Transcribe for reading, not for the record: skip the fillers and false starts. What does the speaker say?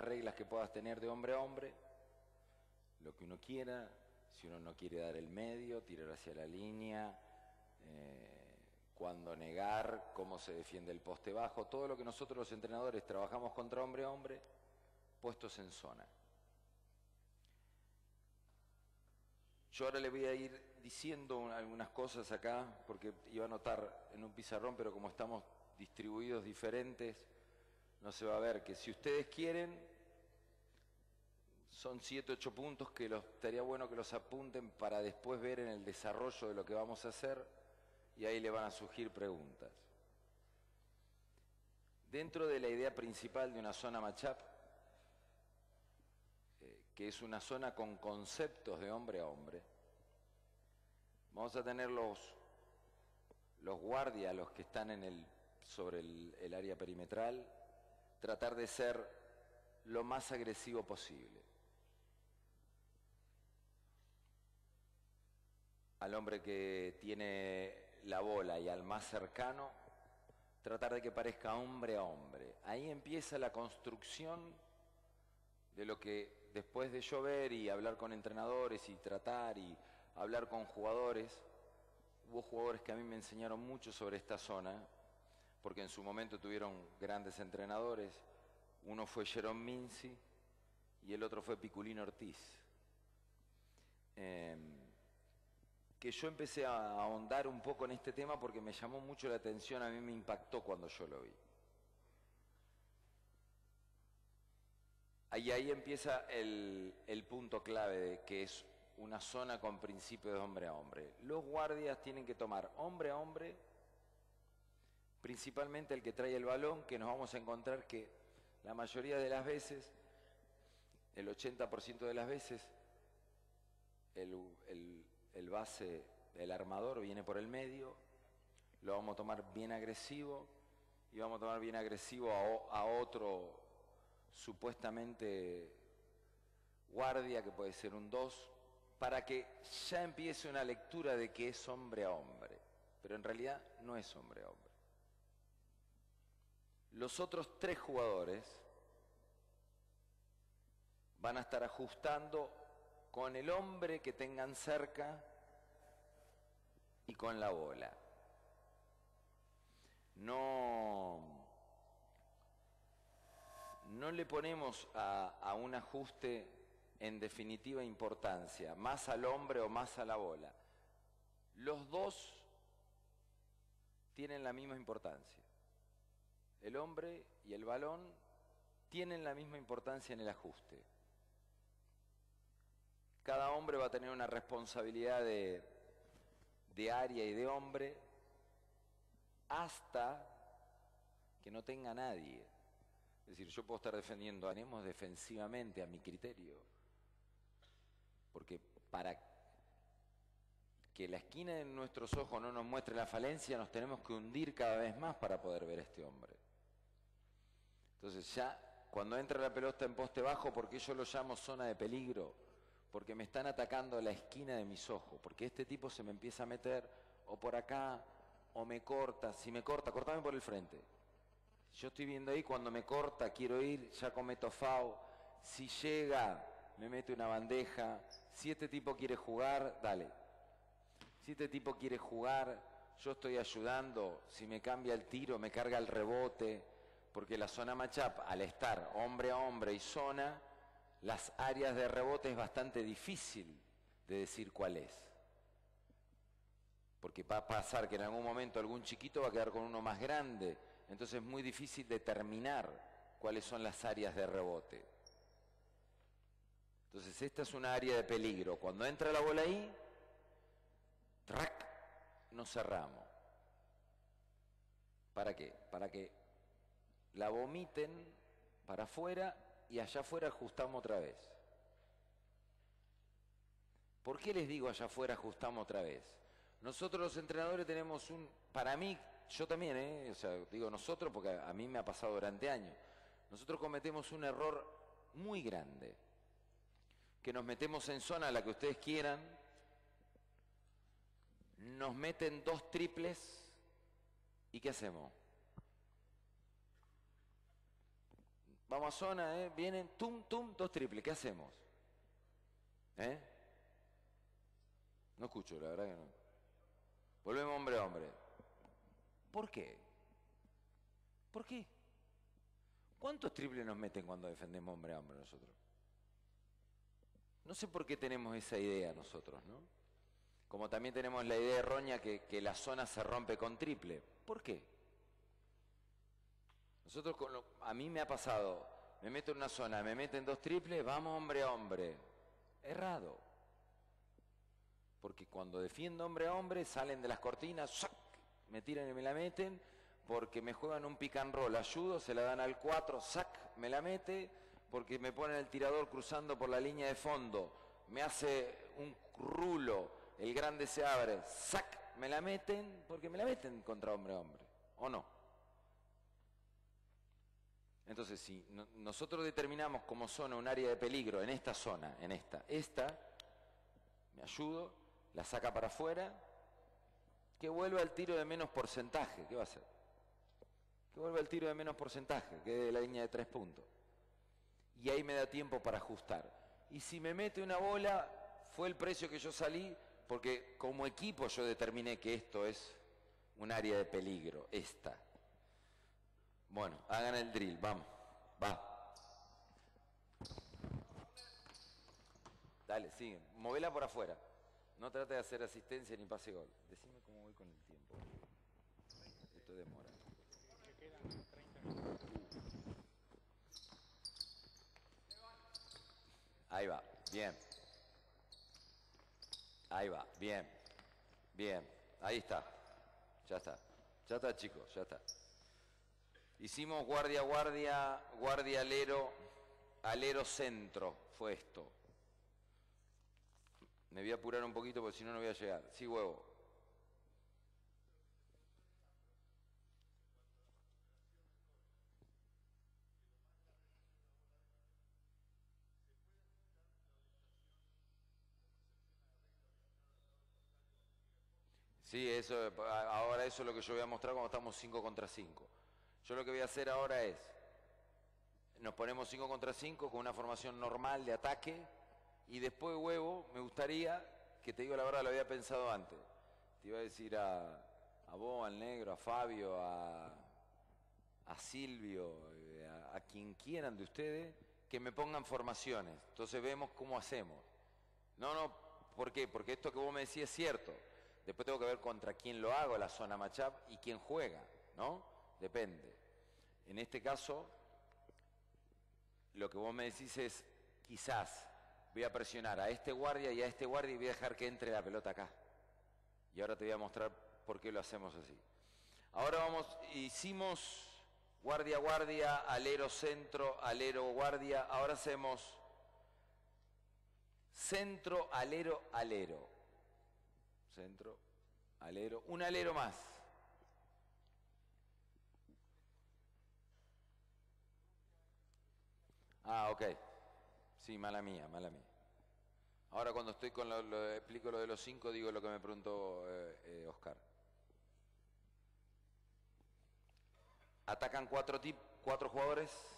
reglas que puedas tener de hombre a hombre, lo que uno quiera, si uno no quiere dar el medio, tirar hacia la línea, cuándo negar, cómo se defiende el poste bajo, todo lo que nosotros los entrenadores trabajamos contra hombre a hombre, puestos en zona. Yo ahora le voy a ir diciendo algunas cosas acá, porque iba a anotar en un pizarrón, pero como estamos distribuidos diferentes, no se va a ver que si ustedes quieren, son 7, 8 puntos que estaría bueno que los apunten para después ver en el desarrollo de lo que vamos a hacer, y ahí le van a surgir preguntas. Dentro de la idea principal de una zona matchup, que es una zona con conceptos de hombre a hombre, vamos a tener los guardias, los que están sobre el área perimetral, tratar de ser lo más agresivo posible. Al hombre que tiene la bola y al más cercano, tratar de que parezca hombre a hombre. Ahí empieza la construcción de lo que después de yo ver y hablar con entrenadores y tratar y hablar con jugadores, hubo jugadores que a mí me enseñaron mucho sobre esta zona, porque en su momento tuvieron grandes entrenadores. Uno fue Jerome Mincy y el otro fue Piculín Ortiz. Que yo empecé a ahondar un poco en este tema porque me llamó mucho la atención, a mí me impactó cuando yo lo vi. Y ahí empieza el punto clave de que es una zona con principios de hombre a hombre. Los guardias tienen que tomar hombre a hombre, principalmente el que trae el balón, que nos vamos a encontrar que la mayoría de las veces, el 80% de las veces, el base, el armador viene por el medio, lo vamos a tomar bien agresivo y vamos a tomar bien agresivo a otro supuestamente guardia, que puede ser un 2, para que ya empiece una lectura de que es hombre a hombre, pero en realidad no es hombre a hombre. Los otros 3 jugadores van a estar ajustando con el hombre que tengan cerca y con la bola. No le ponemos a un ajuste en definitiva importancia, más al hombre o más a la bola. Los dos tienen la misma importancia. El hombre y el balón tienen la misma importancia en el ajuste. Cada hombre va a tener una responsabilidad de área y de hombre hasta que no tenga nadie. Es decir, yo puedo estar defendiendo, haremos defensivamente a mi criterio, porque para que la esquina de nuestros ojos no nos muestre la falencia, nos tenemos que hundir cada vez más para poder ver a este hombre. Entonces ya, cuando entra la pelota en poste bajo, porque yo lo llamo zona de peligro, porque me están atacando a la esquina de mis ojos, porque este tipo se me empieza a meter o por acá, o me corta. Si me corta, cortame por el frente. Yo estoy viendo ahí, cuando me corta, quiero ir, ya cometo foul. Si llega, me mete una bandeja. Si este tipo quiere jugar, dale. Si este tipo quiere jugar, yo estoy ayudando. Si me cambia el tiro, me carga el rebote. Porque la zona matchup, al estar hombre a hombre y zona, las áreas de rebote es bastante difícil de decir cuál es. Porque va a pasar que en algún momento algún chiquito va a quedar con uno más grande. Entonces es muy difícil determinar cuáles son las áreas de rebote. Entonces esta es una área de peligro. Cuando entra la bola ahí, ¡trac!, nos cerramos. ¿Para qué? Para que la vomiten para afuera y allá afuera ajustamos otra vez. ¿Por qué les digo allá afuera ajustamos otra vez? Nosotros los entrenadores tenemos para mí, yo también, o sea, digo nosotros porque a mí me ha pasado durante años, nosotros cometemos un error muy grande, que nos metemos en zona, la que ustedes quieran, nos meten 2 triples, ¿y qué hacemos? Vamos a zona, vienen, tum, tum, 2 triples, ¿qué hacemos? No escucho, la verdad que no. Volvemos hombre a hombre. ¿Por qué? ¿Por qué? ¿Cuántos triples nos meten cuando defendemos hombre a hombre nosotros? No sé por qué tenemos esa idea nosotros, ¿no? Como también tenemos la idea errónea que la zona se rompe con triple. ¿Por qué? Nosotros, a mí me ha pasado, me meto en una zona, me meten 2 triples, vamos hombre a hombre. Errado. Porque cuando defiendo hombre a hombre, salen de las cortinas, ¡sac!, me tiran y me la meten, porque me juegan un pick and roll, ayudo, se la dan al 4, ¡sac!, me la mete, porque me ponen el tirador cruzando por la línea de fondo, me hace un rulo, el grande se abre, ¡sac!, me la meten, porque me la meten contra hombre a hombre, ¿o no? Entonces, si nosotros determinamos como zona un área de peligro en esta zona, en esta, me ayudo, la saca para afuera, que vuelva al tiro de menos porcentaje, ¿qué va a hacer? Que vuelva al tiro de menos porcentaje, que de la línea de 3 puntos. Y ahí me da tiempo para ajustar. Y si me mete una bola, fue el precio que yo salí, porque como equipo yo determiné que esto es un área de peligro, esta. Bueno, hagan el drill, vamos, va. Dale, sigue, movela por afuera. No trate de hacer asistencia ni pase gol. Decime cómo voy con el tiempo. Esto demora. Ahí va, bien. Ahí va, bien. Bien, ahí está. Ya está. Ya está, chicos, ya está. Hicimos guardia, guardia, guardia, alero, alero, centro. Fue esto. Me voy a apurar un poquito porque si no, no voy a llegar. Sí, huevo. Sí, eso, ahora eso es lo que yo voy a mostrar cuando estamos 5 contra 5. Yo lo que voy a hacer ahora es, nos ponemos 5 contra 5 con una formación normal de ataque y después, huevo, me gustaría, que te digo la verdad, lo había pensado antes. Te iba a decir a vos, al negro, a Fabio, a Silvio, a quien quieran de ustedes, que me pongan formaciones. Entonces vemos cómo hacemos. No, ¿por qué? Porque esto que vos me decís es cierto. Después tengo que ver contra quién lo hago, la zona matchup, y quién juega, ¿no? Depende. En este caso, lo que vos me decís es, quizás voy a presionar a este guardia y a este guardia y voy a dejar que entre la pelota acá. Y ahora te voy a mostrar por qué lo hacemos así. Ahora vamos, hicimos guardia, guardia, alero, centro, alero, guardia. Ahora hacemos centro, alero, alero. Centro, alero, un alero más. Ah, ok. Sí, mala mía, mala mía. Ahora cuando estoy con explico lo de los 5, digo lo que me preguntó Oscar. Atacan 4 jugadores.